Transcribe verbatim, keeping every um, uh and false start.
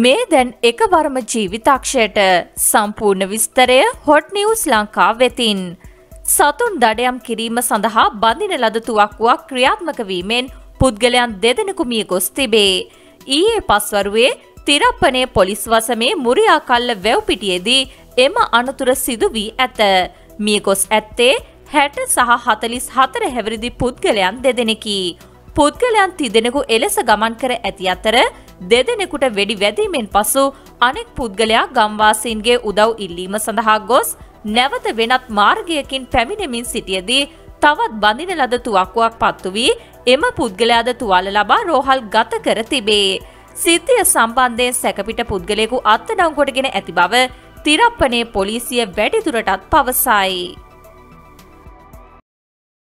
මේ දැන් එකවරම ජීවිතාක්ෂයට සම්පූර්ණ විස්තරය හොට් නිවුස් ලංකා වෙතින්. සතුන් දඩයම් කිරීම සඳහා බඳින ලද තුවක්කුවක් ක්‍රියාත්මක වීමෙන් පුද්ගලයන් දෙදෙනෙකු මිය ගොස් තිබේ. ඊයේ පස්වරුවේ තිරප්පනේ පොලිස් වසමේ මුරියාකල්ල වැව්පිටියේදී එම අනතුර සිදු වී ඇත. මිය ගොස් ඇත්තේ හැට සහ හතළිස් හතර හැවිරිදි පුද්ගලයන් දෙදෙනෙකි. පුද්ගලයන් තිදෙනෙකු එලෙස ගමන් කර ඇති අතර දෙදෙනෙකුට වෙඩි වැදීමෙන් පසු අනෙක් පුද්ගලයා ගම්වාසීන්ගේ උදව් ඉල්ලීම සඳහා ගොස් නැවත වෙනත් මාර්ගයකින් පැමිණෙමින් සිටියදී තවත් බඳින ලද තුවක්කුවක් පත්තු වී එම පුද්ගලයාද තුවාල ලබා රෝහල් ගත කර තිබේ. සිද්ධිය සම්බන්ධයෙන් සැකපිට පුද්ගලයෙකු අත්අඩංගුවටගෙන ඇති බව තිරප්පනේ පොලිසිය වැඩිදුරටත් පවසයි.